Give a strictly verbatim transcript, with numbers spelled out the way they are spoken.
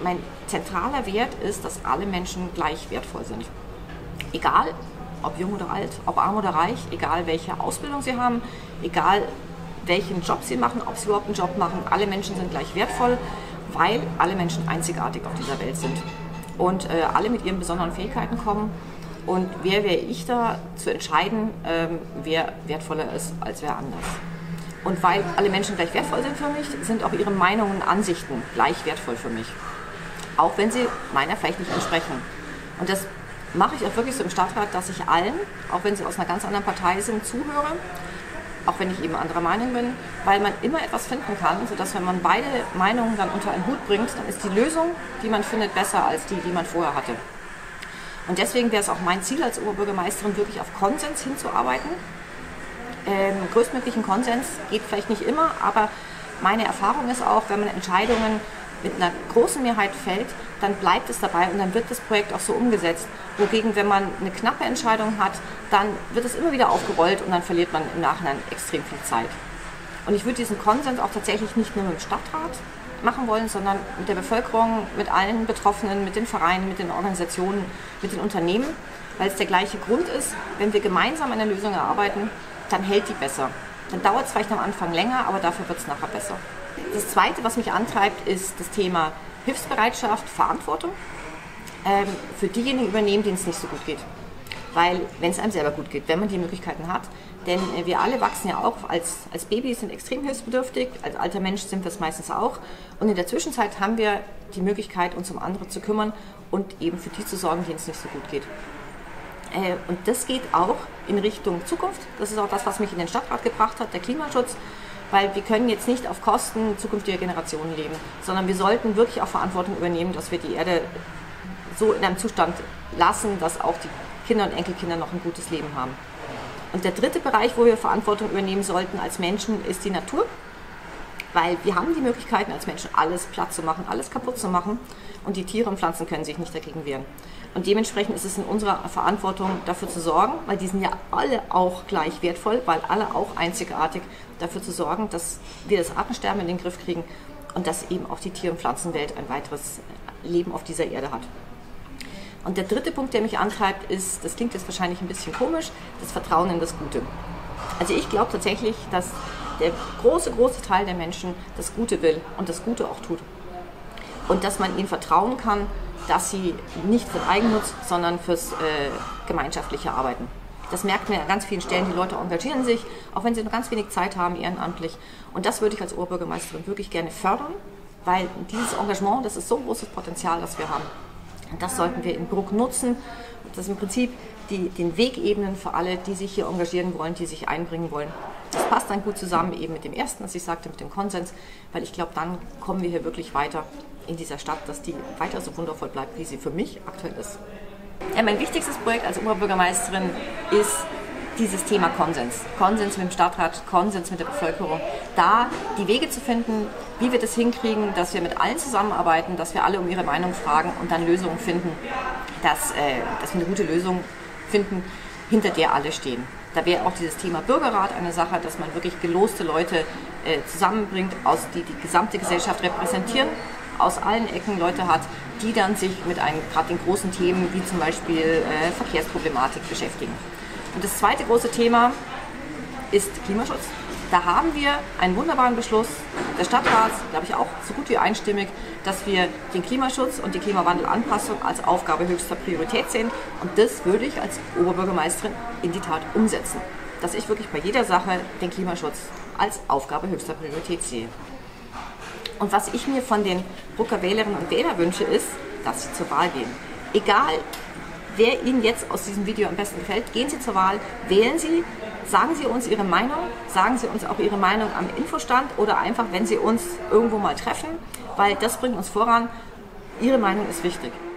mein zentraler Wert ist, dass alle Menschen gleich wertvoll sind. Egal, ob jung oder alt, ob arm oder reich, egal welche Ausbildung sie haben, egal welchen Job sie machen, ob sie überhaupt einen Job machen, alle Menschen sind gleich wertvoll, weil alle Menschen einzigartig auf dieser Welt sind und äh, alle mit ihren besonderen Fähigkeiten kommen. Und wer wäre ich da, zu entscheiden, ähm, wer wertvoller ist als wer anders. Und weil alle Menschen gleich wertvoll sind für mich, sind auch ihre Meinungen und Ansichten gleich wertvoll für mich. Auch wenn sie meiner vielleicht nicht entsprechen. Und das mache ich auch wirklich so im Stadtrat, dass ich allen, auch wenn sie aus einer ganz anderen Partei sind, zuhöre, auch wenn ich eben anderer Meinung bin, weil man immer etwas finden kann, sodass, wenn man beide Meinungen dann unter einen Hut bringt, dann ist die Lösung, die man findet, besser als die, die man vorher hatte. Und deswegen wäre es auch mein Ziel als Oberbürgermeisterin, wirklich auf Konsens hinzuarbeiten. Ähm, größtmöglichen Konsens geht vielleicht nicht immer, aber meine Erfahrung ist auch, wenn man Entscheidungen mit einer großen Mehrheit fällt, dann bleibt es dabei und dann wird das Projekt auch so umgesetzt. Wogegen, wenn man eine knappe Entscheidung hat, dann wird es immer wieder aufgerollt und dann verliert man im Nachhinein extrem viel Zeit. Und ich würde diesen Konsens auch tatsächlich nicht nur mit dem Stadtrat machen wollen, sondern mit der Bevölkerung, mit allen Betroffenen, mit den Vereinen, mit den Organisationen, mit den Unternehmen, weil es der gleiche Grund ist, wenn wir gemeinsam eine Lösung erarbeiten, dann hält die besser. Dann dauert es vielleicht am Anfang länger, aber dafür wird es nachher besser. Das Zweite, was mich antreibt, ist das Thema Hilfsbereitschaft, Verantwortung ähm, für diejenigen übernehmen, denen es nicht so gut geht. Weil, wenn es einem selber gut geht, wenn man die Möglichkeiten hat, denn äh, wir alle wachsen ja auch als, als Babys, sind extrem hilfsbedürftig, als alter Mensch sind wir es meistens auch. Und in der Zwischenzeit haben wir die Möglichkeit, uns um andere zu kümmern und eben für die zu sorgen, denen es nicht so gut geht. Äh, und das geht auch in Richtung Zukunft. Das ist auch das, was mich in den Stadtrat gebracht hat, der Klimaschutz. Weil wir können jetzt nicht auf Kosten zukünftiger Generationen leben, sondern wir sollten wirklich auch Verantwortung übernehmen, dass wir die Erde so in einem Zustand lassen, dass auch die Kinder und Enkelkinder noch ein gutes Leben haben. Und der dritte Bereich, wo wir Verantwortung übernehmen sollten als Menschen, ist die Natur. Weil wir haben die Möglichkeiten als Menschen, alles platt zu machen, alles kaputt zu machen. Und die Tiere und Pflanzen können sich nicht dagegen wehren. Und dementsprechend ist es in unserer Verantwortung, dafür zu sorgen, weil die sind ja alle auch gleich wertvoll, weil alle auch einzigartig, dafür zu sorgen, dass wir das Artensterben in den Griff kriegen und dass eben auch die Tier- und Pflanzenwelt ein weiteres Leben auf dieser Erde hat. Und der dritte Punkt, der mich antreibt, ist, das klingt jetzt wahrscheinlich ein bisschen komisch, das Vertrauen in das Gute. Also ich glaube tatsächlich, dass der große, große Teil der Menschen das Gute will und das Gute auch tut. Und dass man ihnen vertrauen kann, dass sie nicht für den Eigennutz, sondern fürs äh, gemeinschaftliche Arbeiten. Das merkt man an ganz vielen Stellen, die Leute engagieren sich, auch wenn sie nur ganz wenig Zeit haben, ehrenamtlich. Und das würde ich als Oberbürgermeisterin wirklich gerne fördern, weil dieses Engagement, das ist so ein großes Potenzial, das wir haben. Und das sollten wir in Bruck nutzen. Das ist im Prinzip die, den Weg ebnen für alle, die sich hier engagieren wollen, die sich einbringen wollen. Das passt dann gut zusammen eben mit dem ersten, was ich sagte, mit dem Konsens, weil ich glaube, dann kommen wir hier wirklich weiter in dieser Stadt, dass die weiter so wundervoll bleibt, wie sie für mich aktuell ist. Ja, mein wichtigstes Projekt als Oberbürgermeisterin ist dieses Thema Konsens. Konsens mit dem Stadtrat, Konsens mit der Bevölkerung. Da die Wege zu finden, wie wir das hinkriegen, dass wir mit allen zusammenarbeiten, dass wir alle um ihre Meinung fragen und dann Lösungen finden, dass, äh, dass wir eine gute Lösung finden, hinter der alle stehen. Da wäre auch dieses Thema Bürgerrat eine Sache, dass man wirklich geloste Leute äh, zusammenbringt, aus, die die gesamte Gesellschaft repräsentieren, aus allen Ecken Leute hat, die dann sich mit einem, gerade den großen Themen wie zum Beispiel äh, Verkehrsproblematik beschäftigen. Und das zweite große Thema ist Klimaschutz. Da haben wir einen wunderbaren Beschluss des Stadtrats, glaube ich auch so gut wie einstimmig, dass wir den Klimaschutz und die Klimawandelanpassung als Aufgabe höchster Priorität sehen. Und das würde ich als Oberbürgermeisterin in die Tat umsetzen. Dass ich wirklich bei jeder Sache den Klimaschutz als Aufgabe höchster Priorität sehe. Und was ich mir von den Brucker Wählerinnen und Wählern wünsche, ist, dass sie zur Wahl gehen. Egal, wer Ihnen jetzt aus diesem Video am besten gefällt, gehen Sie zur Wahl, wählen Sie, sagen Sie uns Ihre Meinung, sagen Sie uns auch Ihre Meinung am Infostand oder einfach, wenn Sie uns irgendwo mal treffen, weil das bringt uns voran. Ihre Meinung ist wichtig.